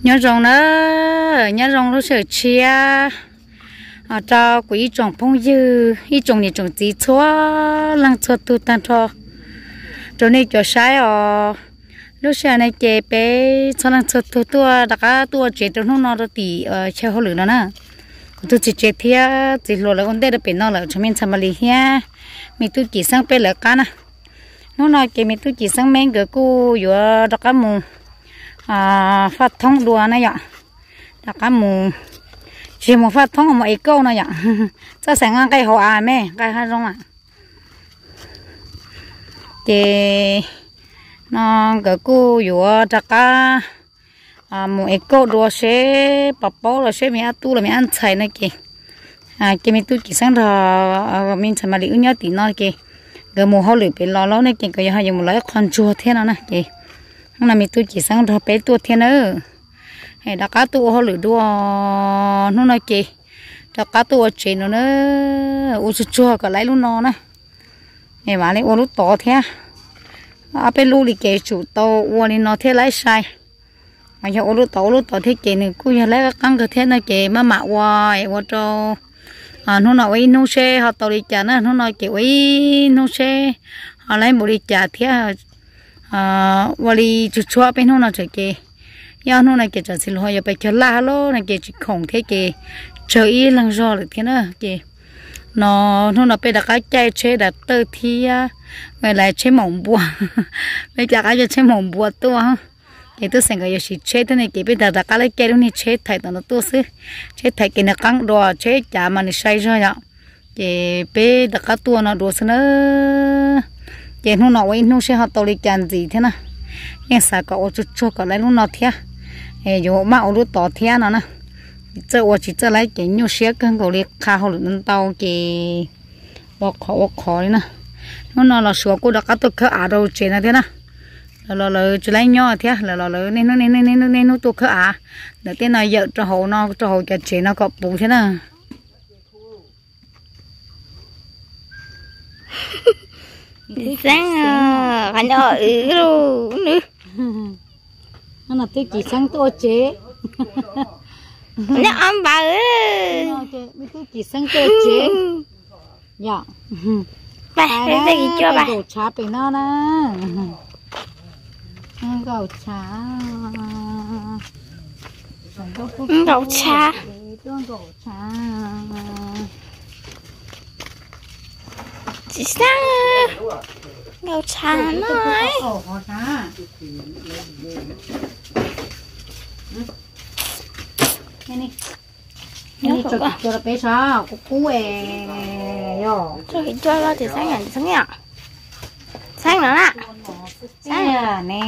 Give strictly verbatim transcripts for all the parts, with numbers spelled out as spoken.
nhớ rong nữa nhớ rong nó sợ chia à cho quý trồng phong dư ý trồng này trồng gì chúa lăng chúa tu tan cho chỗ này chỗ sai à lúc sáng này chế bé cho lăng chúa tu tua đặc á tua chế trong nó nó tỉ ở chơi hồ lửa đó nè tôi chỉ chế thia chỉ lo là con tê được bên nó là cho mình xem mà li ha mình tôi chỉ sang bên là cá nè nó nói cái mình tôi chỉ sang men cái cô vừa đặc á mù à phát thông đùa này ạ đặc á mù chỉ một phát thông một ít câu này ạ cho sáng ăn cây hoa mẹ cây hai rong ạ thì nó cái cô vừa đặc á à một ít câu đùa sẽ bắp bó là sẽ mình ăn tu là mình ăn chay này kì à cái mình tu chỉ sang rồi mình xem mà li nhớ tí nói kì cái mùa hoa lửa bên lò lò này kì cái hai dùng một lấy con chua thế nào nè kì hôm nay mình tu chỉ sang rồi bé tu thế nữa hay đã cá tu hoa lửa đua nó nói kì đã cá tu ở trên nó nữa u chua chua cả lấy luôn nó nè này mà lấy u lúc to thế à bên lu thì kì chủ to u này nó thế lấy sai mà cho ô lúa tổ lúa tổ thế kì này cứ lấy cái căng cái thế này kì mà mạo hoài qua cho à nó nói với nô xe họ tổ đi chả nữa nó nói kì với nô xe họ lấy một đi chả thế à qua đi chụp chua bên nó nói kì do nó này kì chả xin lỗi giờ phải chờ la lô này kì chỉ khổng thế kì chờ ý lần rồi được thế nữa kì nó nó nói bây giờ cái chạy chế đặt từ thì về lại chế mỏng bùa bây giờ cái chế mỏng bùa tua cái tôi xem cái gì chế thế này cái bây giờ đã cái cái đó này chế thay tao nó tôi xứ chế thay cái nó căng đồ chế chả mà nó sai rồi nhở cái bây giờ cái tua nó đồ xứ nữa cái nó nói nó sẽ học tao đi làm gì thế nào nhưng sao có chút chút có lấy nó nó thế cái dù mà ở tỏ thế nó nè chơi ở chỉ chơi lấy cái nhiều xe cân cầu đi khá hồi nó tao cái bọc khó bọc khó đấy nè nó nó là sửa cô đã cái tôi khởi à đâu chế này thế nào là là chỉ lấy nhau thế là là là nên nó nên nên nên nên nó tu khởi à để cái này giờ cho hồ nó cho hồ cái chế nó có bù thế nào sáng anh ở luôn nữa nó là tôi chỉ sáng tôi chế nó ăn bà ơi tôi chỉ sáng tôi chế dạ bà cái gì cho bà đồ chả bên nó nè gạo chả gạo chả gạo chả chị sang gạo chả nói này này cho cho bé sao cô cú ề yo cho cái cho nó thì sáng nhận sáng nhận sáng nữa nè sáng nè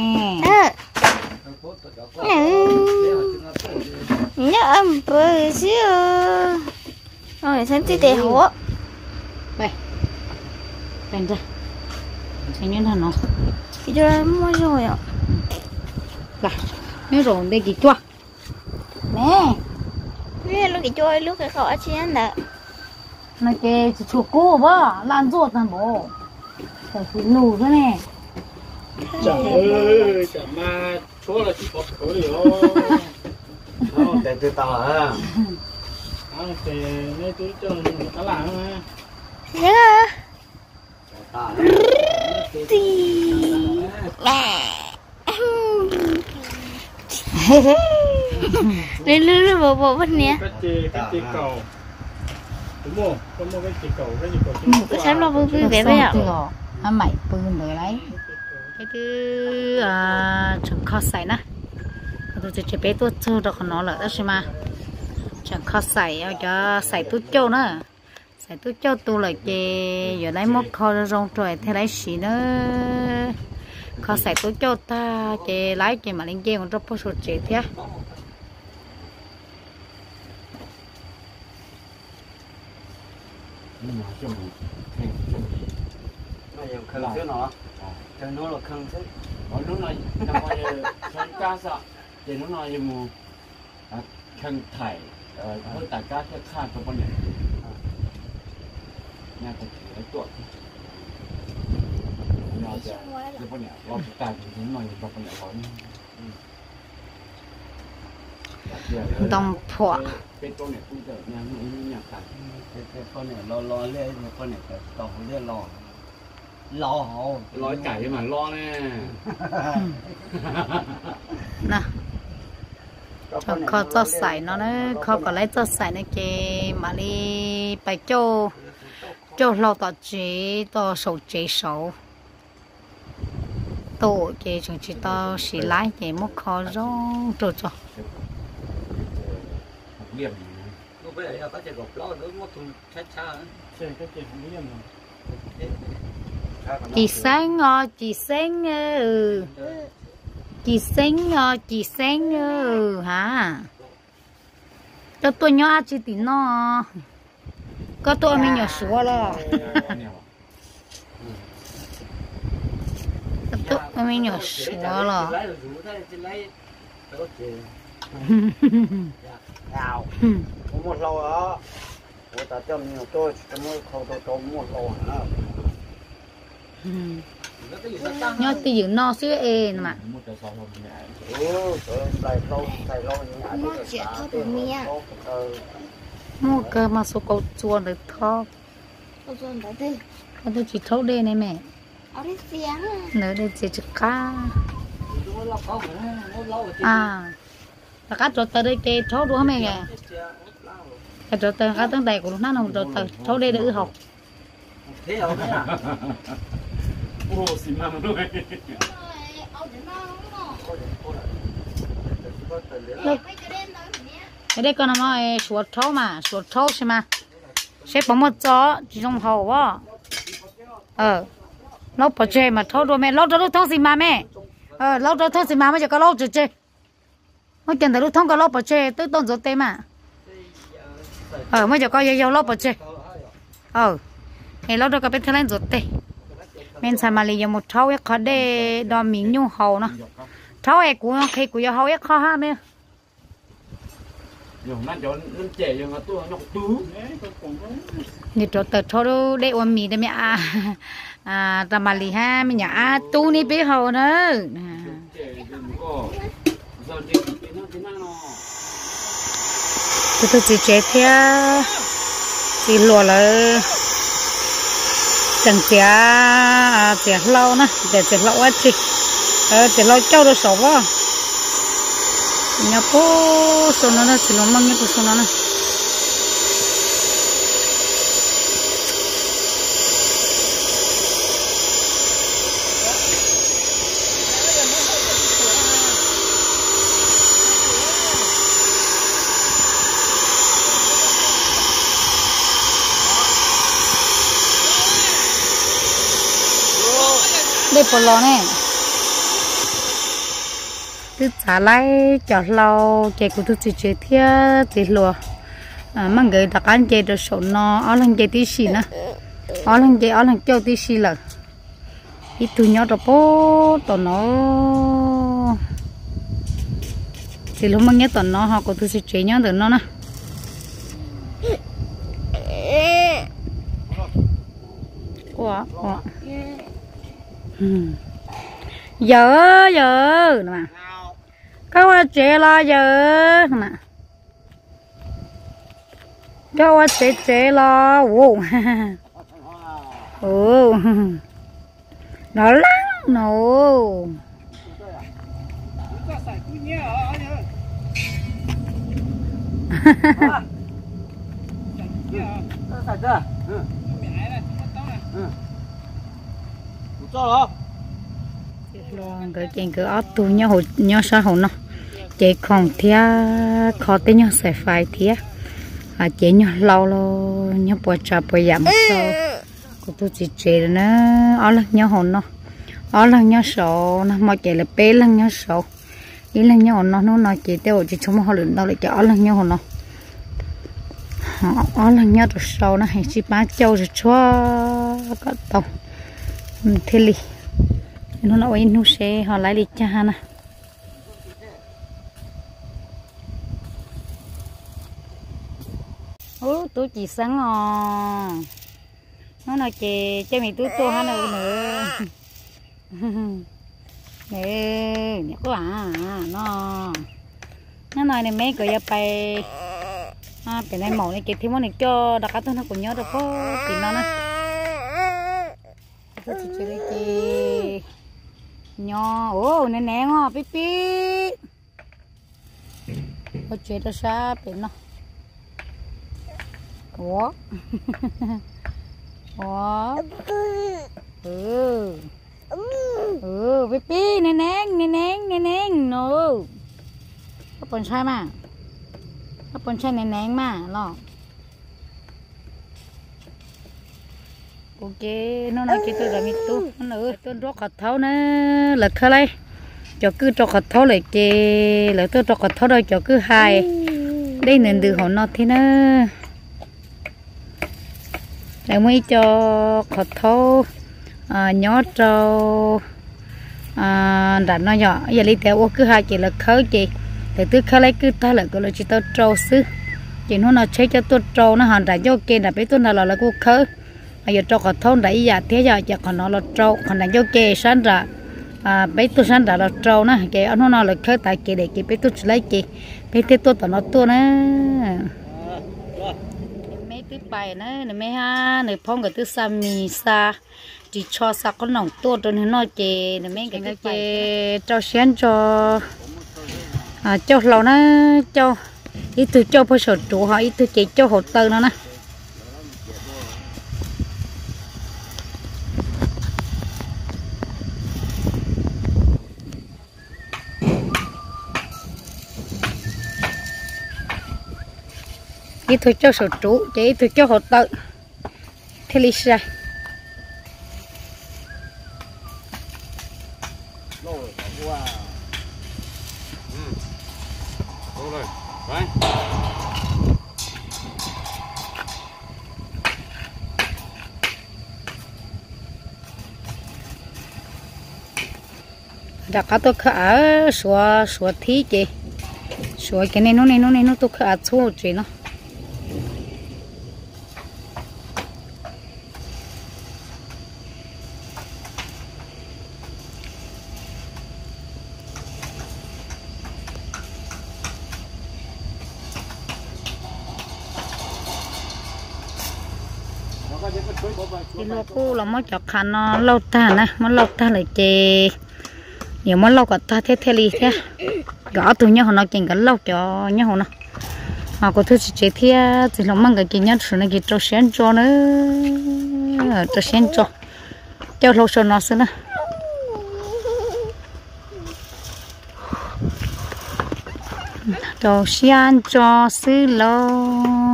nhớ âm bự xíu rồi sáng tí tệ hổ đây bên đây thấy như thế nào cái cho mua rồi ạ là nếu rồi đây gì chua nè cái lúc cái cho lúc cái khó chiến đó nó cái chua cú bơ lan ruột thằng bố phải phải lù thế này chẳng ơi chẳng mà chúa là chỉ có khổ đi thôi để từ tao hả à thì nơi tôi cho nó làm mà nhớ lên lên lên bộ bộ bên nè cái chị cái chị cầu đúng không có một cái chị cầu cái gì cầu cái sáng lo vui vui vẻ vẻ ạ à mày bưng rồi đấy cái thứ à chẳng khó xài nè tôi chỉ chỉ bé tôi cho được nó là đó xem mà chẳng khó xài cho xài túi châu nữa xài túi châu tôi là cái giờ đấy mất kho rong trời thế đấy xí nữa khó xài túi châu ta cái lái cái mà lên kia còn rất có số chế thế khăn thế nó cho nó là khăn thế ở lúc này năm nay khăn cá sạ thì nó nói như mù khăn thải với tất cả các khăn trong bên này nhà thì cái tuột nhà thì cái bên này vào cái tài thì nó nói vào bên này có đồng phọ cái con này cũng được nhà những nhà cảnh cái cái con này lo lo lên con này phải tàu lên lò lò hổ lò chảy mà lo nè nè cho kho cho xài nó đấy kho còn lấy cho xài này kì mà đi bài châu châu lâu tao chỉ tao sầu chế sầu tổ kì chúng chỉ tao xì lái kì một kho rong trâu cho điểm lúc bây giờ có thể gọt lo nữa một thùng xa xa chơi cái chuyện không biết mà chị sáng ngò chị sáng ừ chị sáng ngò chị sáng ừ hả cho tôi nhớ chị tí nó có tôi mình nhỏ số lo tôi mình nhỏ số lo nào có một lô đó của ta cho nhiều tôi cho mỗi khâu tôi có một lô nữa nhớ tí giữ no xíu ê mà ừ xài lô xài lô mua chuyện thôi tụi mía mua cơ mà số cầu chuồn được thọ tôi dồn tới đây có tôi chỉ thấu đây này mẹ ở đây xiang nữa đây chỉ chữ cá à là cá trộn tới đây kê thấu đúng không mẹ kìa cái trộn tới cá tương đầy của lúc nào nó trộn tới thấu đây để học thế không đấy à ô xì măng luôn cái đây con nó suốt thấu mà suốt thấu xem mà sẽ bấm một chó chỉ trong hậu á ờ lâu bỏ chơi mà thấu rồi mẹ lâu cho lúc thông gì mà mẹ ờ lâu cho thông gì mà mới cho có lâu chơi chơi mới cần tới lúc thông có lâu bỏ chơi tới tôn rồi tên mà ờ mới cho có yêu lâu bỏ chơi ờ thì lâu cho có biết thế này rồi tên mình xài mà lấy một thấu ấy khó để đo miếng nhung hậu nó thấu ấy của khi của yêu hậu ấy khó ha mẹ dùng nó cho nó trẻ dùng nó tua nhọc tú như chỗ tờ thấu để ôm mì đây mẹ à à ta mà lì ha mình nhả tu ni biết hậu nữa tôi tôi chỉ chế theo chỉ lùa là chẳng chế chế lâu nè để chế lâu á chị ờ chế lâu châu đồ sầu quá nhà phố số nó là chỉ lo mang cái số nó nè đây bỏ lò nè cứ trả lại cho lâu chạy của tôi chỉ chơi theo chỉ lùa à mà người ta ăn chơi được số nó ở lần chơi tí xì nè ở lần chơi ở lần chơi tí xì là ít tụi nhỏ đó bố tụi nó thì lúc mà nhớ tụi nó họ của tôi chỉ chơi nhớ tụi nó nè quá quá giờ giờ nè có qua chế lo giờ nè có qua chế chế lo wow ồ nó lắm nổ sạch chưa cho nó cái chuyện cứ ớt tu nhau hồ nhau sao hồ nó chế còn thia khó tới nhau sẽ phải thia à chế nhau lâu lâu nhau bồi trà bồi giảm sao cô tôi chỉ chế nó ở lần nhau hồ nó ở lần nhau sổ nó mà chế là bé lần nhau sổ ý lần nhau nó nó nói chế tiêu chỉ trong họ luyện đâu lại cho ở lần nhau hồ nó ở lần nhau rồi sổ nó hay chỉ bán châu rồi cho có tông thế li nó nói in xe họ lại đi cha nè ú tôi chỉ sáng ngò nó nói chị cho mày tôi tôi hắn nữa nữa nè nhớ quá à nó nó nói này mấy cáiไปà bên này màu này kịp thì món này cho đặc tôi nó cũng nhớ được có thì nó nè tôi chỉ chơi đây chị nhỏ ô nè nè ngó pi pi có chơi đó sao bên nó ủa ủa ừ ừ pi pi nè nè nè nè nè nè nó có bồn sai mà có bồn sai nè nè mà lo ok nó nói cái tôi là mi tu nó nữa tôi rót hạt thau nè là khơi đây cho cứ cho hạt thau lại kì là tôi cho hạt thau đây cho cứ hai đây nên từ họ nó thế nè để mới cho hạt thau nhót trâu đặt nó nhỏ giờ đi theo cứ hai chỉ là khơi chị để tôi khơi lấy cứ ta là cái là chỉ tao trâu xứ chỉ nó nó chơi cho tôi trâu nó hoàn thành cho kia là biết tôi nào là là cô khơi bây giờ trâu còn thôn đấy giờ thế giờ giờ còn nó là trâu còn đánh cho kia sáng ra à biết tôi sáng ra là trâu nè cái nó nó là khơi tại kia để kia biết tôi lấy kia biết thế tôi tao nó tôi nè mấy cái bài nữa này mấy ha này phong cái thứ sam mì sa chỉ cho sa con nòng tua cho nên nó chè này mấy cái cái chè cho xén cho à cho lâu nó cho ít từ cho phải sửa trụ họ ít từ chỉ cho hỗ trợ nó nè ít từ cho sửa trụ chỉ ít từ cho hỗ trợ thế lý sao đặt cả tôi khá xóa xóa thí chị xóa cái này nó này nó này nó tôi khá xóa chị nó thì lúa cô là mới chọc khăn nó lâu ta nè mới lâu ta lại chè nhiều mới lâu cả ta thế thế li thế gõ từ nhau nó chỉnh cái lâu cho nhau nó mà có thứ chỉ thế thì nó mang cái kia nhất rồi này kia cho xén cho nữa cho xén cho cho lâu cho nó xí nữa cho xén cho xí lâu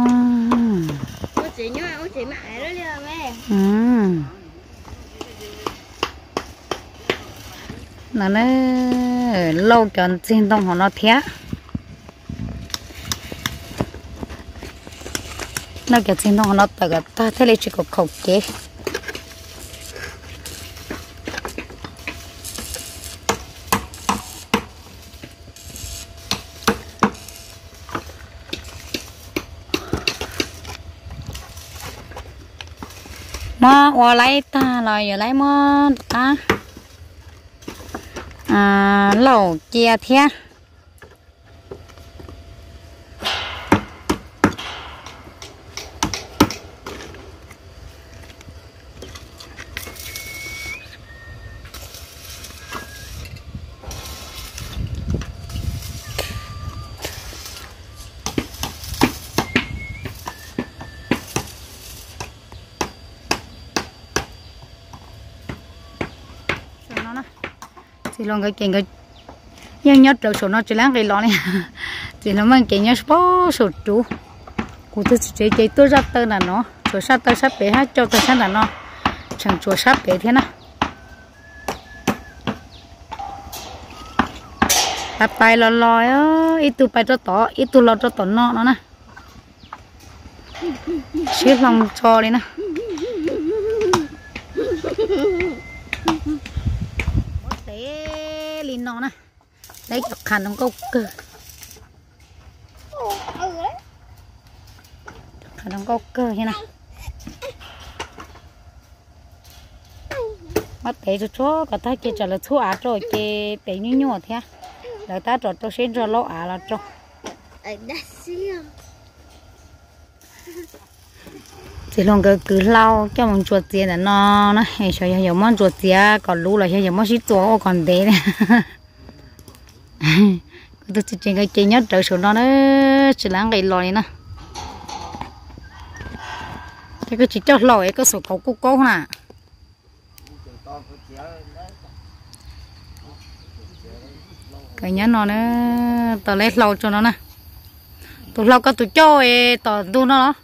ừ nó nó lâu chọn xin đông họ nó thế nó cái xin đông họ nó tự ta thế này chỉ có khẩu chế mà qua lấy ta rồi giờ lấy mà ta à lẩu chia thế thì lòng cái chuyện cái nhớ nhớ đầu số nó chỉ láng cái lọ này thì nó mang cái nhớ số số chú cụ tôi chỉ cái tôi ra tơ là nó rồi sát tơ sát bể hết cho tơ sát là nó chẳng chùa sát bể thế nào ta bay lò lò á ít tu bay cho tỏ ít tu lò cho tỏ nọ nó nè xếp lòng cho đi nè linh nó nè lấy chọc khăn trong câu cơ khăn trong câu cơ thế này mất té cho chó cả ta kia trả lời thua á rồi kia té như nhỏ thế là ta trò cho xem cho lâu á là cho ở đây xíu chỉ lòng cái cứ lau cho mình chuột tiền là nó nó hay cho nhiều món chuột tiền còn lú là cho nhiều món xí tổ còn thế này tôi chỉ trên cái chơi nhất trời số nó nữa chỉ là ngày lòi nè cái cái chỉ cho lòi cái số cầu cú cố nè cái nhá nó nữa tao lấy lau cho nó nè tụi lau cái tụi chơi tao tu nó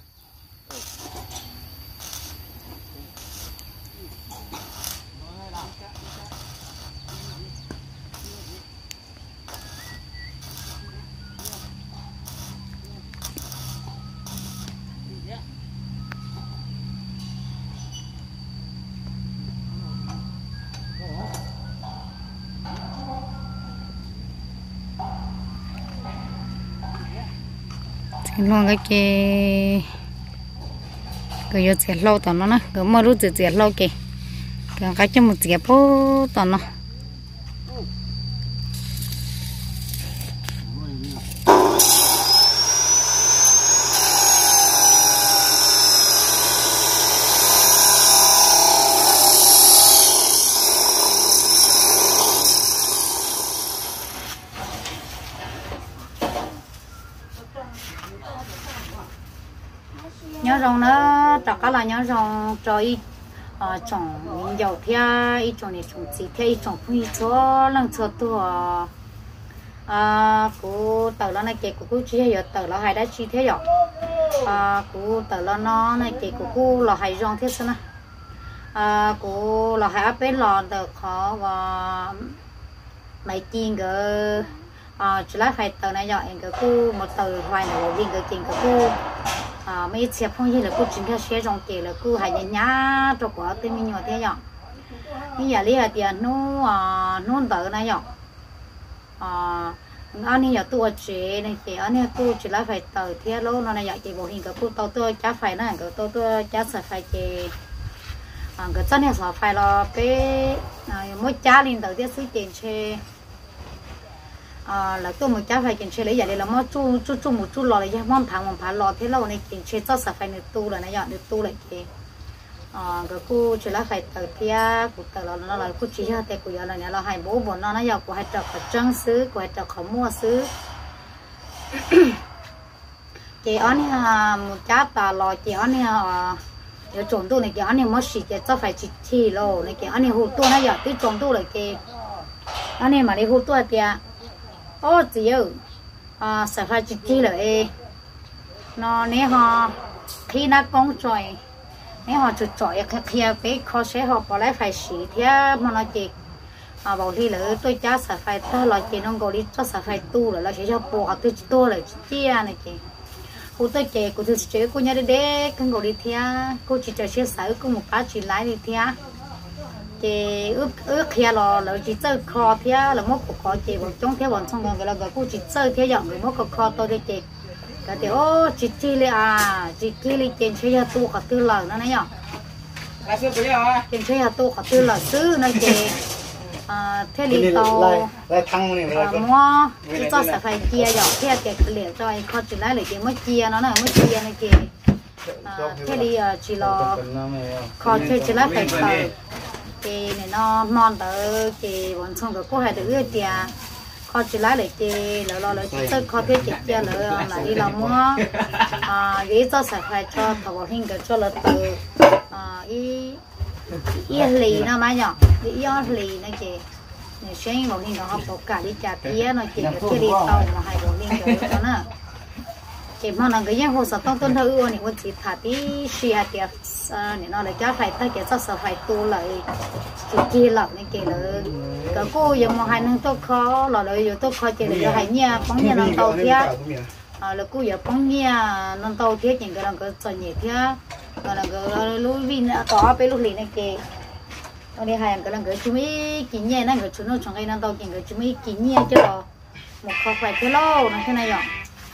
luôn cái cái cái giờ chết lâu tao nó nè cái mà lúc chết chết lâu kì cái cái cho một chết po tao nó nhớ rong nó trọc cá là nhớ rong rồi trồng dầu thia ít trồng này trồng gì thia ít trồng phi cho lần cho tôi à cô tờ nó này kể của cô chỉ hay tờ nó hay đã chi thế rồi à cô tờ nó nó này kể của cô là hay rong thế sao à cô là hay áp bên lò được khó và mấy chiên cái à chỉ là phải tờ này rồi cái cô một tờ vài nửa viên cái chiên cái cô à mấy chiếc phong như là cô chính theo xe trong kể là cô hay nhá nhá cho quả tên mình nhỏ thế nhở bây giờ lấy tiền nó à nó đỡ này nhở à anh ấy giờ tôi chế này thì anh ấy cô chỉ là phải tờ thế lô nó này giờ chỉ bộ hình cái cô tao tôi chả phải này cái tôi tôi chả sẽ phải chế à cái chân này sẽ phải là cái mỗi cha lên tờ thế suy tiền chế à là tôi một cháu phải kiểm tra lấy giờ đây là mất chú chú chú một chú lò này món thằng món phá lò thế lâu này kiểm tra cho sạch phải được tu là này dọn được tu lại kì à cái cô chỉ là phải tự tia của tự là nó là cô chỉ cho tay của giờ là này là hai bố bọn nó nó giờ của hai trò của trăng xứ của hai trò của mua xứ chị anh ha một cháu ta lò chị anh ha giờ trồng tu này chị anh mất xịt chị cho phải chỉ chi lò này chị anh hút tu nó giờ tới trồng tu lại kì anh mà đi hút tu tia ô chị ơi à sẽ phải chỉ chi lại nó nếu họ khi nó công trời nếu họ chụp trời cái kia cái khó sẽ họ bỏ lại phải xí thế mà nó chỉ à bảo đi là tôi cha sẽ phải tôi là chỉ nó gọi đi cho sẽ phải tu là nó sẽ cho bỏ tôi tôi là chia này chị cô tôi chị cô tôi chị cô nhớ đấy cái gọi đi thế cô chỉ cho chia sẻ cô một cái chỉ lái đi thế chị ước ước kia là là chỉ chơi kho thế là mất của kho chị bọn trong thế bọn trong còn cái là cái cô chỉ chơi thế dọn người mất của kho tôi đây chị cái thì ô chị chi li à chị chi li trên chơi nhà tu cả tư lời nó này nhở trên chơi nhà tu cả tư lời xứ này chị à thế thì tàu mua cho sẽ phải chia dọn thế cái liệu cho anh kho chỉ lấy lại chị mới chia nó này mới chia này chị thế thì chỉ là kho chơi chỉ lấy phải tàu chị này nó ngon tới chị bọn xong rồi cô hay được ưa tiền kho chỉ lấy lại chị là lo là chị tới kho thế chị chia là là đi làm mua à ý cho sẽ phải cho thầu bảo hình cái cho là từ à ý ý lì nó mai nhỏ ý lì này chị này xem bảo hình nó học cả đi trả tiền nó chị cái đi tàu mà hay bảo hình cái đó nữa chị mà là cái gì hồ sơ tông tôn thư này quân chỉ thả tí xia tiệt này nó lại cho phải tới cái sao sao phải tu lại chỉ kia lọc này kia là cái cô giờ mà hai năng tôi khó là rồi giờ tôi khó chỉ là giờ hai nhà phóng nhà năng tàu thế à là cô giờ phóng nhà năng tàu thế những cái năng cái sợi nhẹ thế còn là cái lúa vin có cái lúa lì này kia còn đi hai cái năng cái chúng ấy kín nhẹ năng cái chúng nó trong cái năng tàu những cái chúng ấy kín nhẹ chứ một khó phải thế lâu nó thế này rồi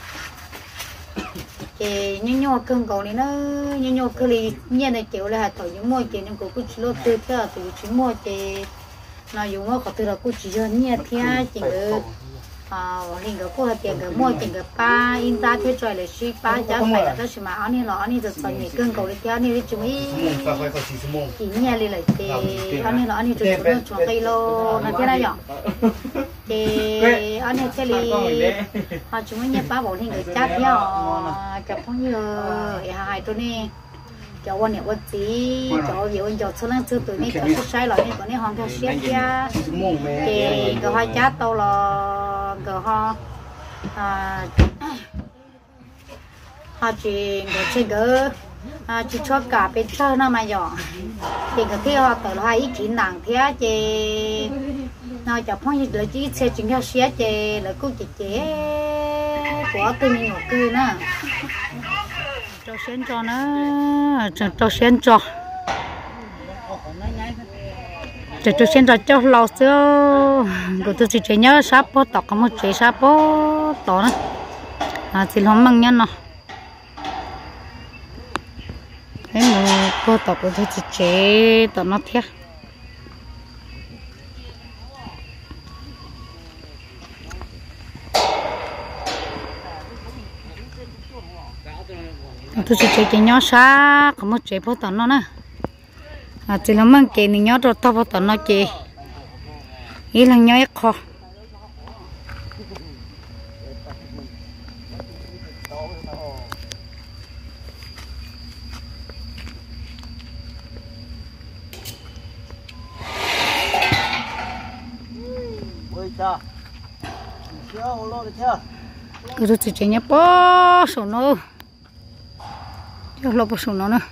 chị nhung nhung cưng cầu này nó nhung nhung cái gì như này kiểu là thổi những môi chị nhưng cô cứ chỉ lo từ từ từ chỉ môi chị nó dùng nó có từ là cô chỉ cho nhẹ thế chị cứ à hình cái cô tiền cái mua tiền cái ba in ra thế trời là suy ba giá phải là cái gì mà anh ấy nó anh ấy được toàn nhảy cơn cầu đi theo anh ấy chúng ấy chỉ nhà đi lại thì anh ấy nó anh ấy được nó chọn cây lô là thế này nhở thì anh ấy thế li họ chúng ấy nhà ba bộ hình cái chát theo chụp phong như hai tôi nè cho quan niệm quan gì cho hiểu cho số lượng thứ tuổi này cho số sai loại này còn này hoàng theo xét kia thì cái hoa chát tao là cái hoa à họ chỉ cái trên cái à chỉ cho cả bên sau nó mà dọn thì cái kia họ tự hai ý kiến nặng thế chứ nó cho phong như là chỉ xe chính theo xét chứ là cô chị chế của tôi mình một cư nữa cho sen cho nó cho cho sen cho cho cho sen cho cho lâu xưa rồi tôi chỉ chơi nhớ sáp bó tọt có một chơi sáp bó tọt nữa à chỉ không măng nhân nó thế mà bó tọt của tôi chỉ chơi tọt nó thiệt tôi chỉ chơi cái nhỏ xa có một chơi bao tận nó nè à chỉ là mang cái này nhỏ rồi to bao tận nó chơi ý là nhỏ ít khó tôi chỉ chơi nhỏ bao số nó cho lột bớt xuống nó nữa,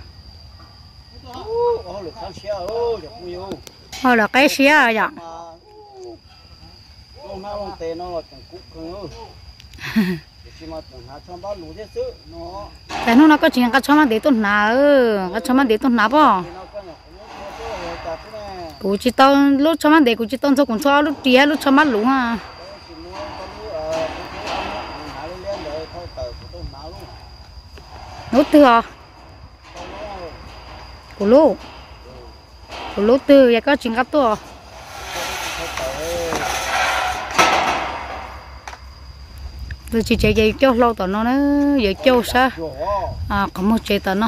hoặc là cái xía à vậy, cái nó nó có chuyện cái chó mà để tôi nào, cái chó mà để tôi nào bỏ, cụ chỉ tao lúc chó mà để cụ chỉ tao cho cũng cho lúc tía lúc chó mà lúng à. Nốt thừa của lú của lú từ vậy có chuyện gấp tua tôi chỉ chạy chạy cho lâu tao nó nó giờ cho sao à có một chạy tao nó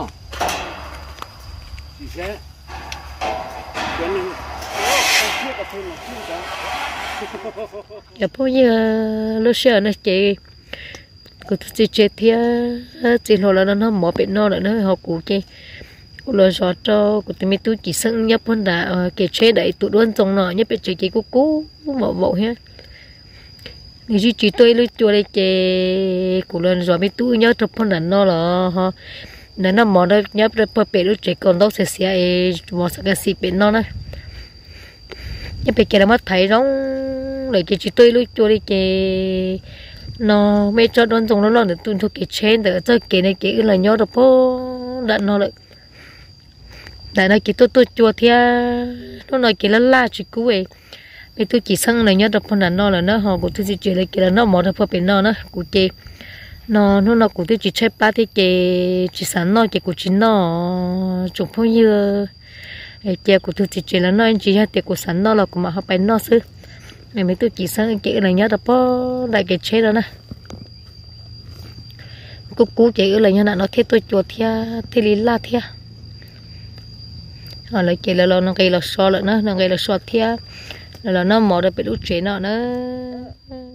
giờ bao giờ lúc xưa nó chạy cô chỉ chơi thia chỉ hồi là nó mở bên nó lại nó học cụ chơi cô lo cho cho cô tụi mình tôi chỉ sưng nhấp hơn đã cái chơi đẩy tụi đoan trong nó nhấp bên chơi cái cô cú mở bộ ha người chỉ chỉ tôi lúc chùa đây chơi cô lo rồi mình tôi nhớ trong phần đàn nó là ha nó nó mở đó nhấp ra bờ bể lúc chơi còn đâu sẽ sẽ mở sang cái xịt bên nó này nhấp bên kia là mất thấy giống lại cái chỉ tôi lúc chùa đây chơi nó mấy cho đoán dùng nó là để tuân theo cái trên để cho cái này cái là nhớ được po đạn nó lại đại nó cái tôi tôi chua thia nó nói cái là la chỉ cú ấy mấy tôi chỉ sang là nhớ được phần đạn nó là nó họ của tôi chỉ chơi là cái là nó mỏ được phần bên nó nó của cái nó nó nó của tôi chỉ chơi ba thì cái chỉ sản nó cái của chính nó chụp bao nhiêu cái của tôi chỉ chơi là nó chỉ hai cái của sản nó là của mà họ bên nó xứ mẹ mấy tôi chỉ sang cái là nhớ được po đại cái chế đó nè cú cú chế là nhớ là nó thế tôi chuột thia thế lý la thia họ lấy chế là nó gây là so lại nó nó gây là so thia là nó mò được bị đứt chế nó nữa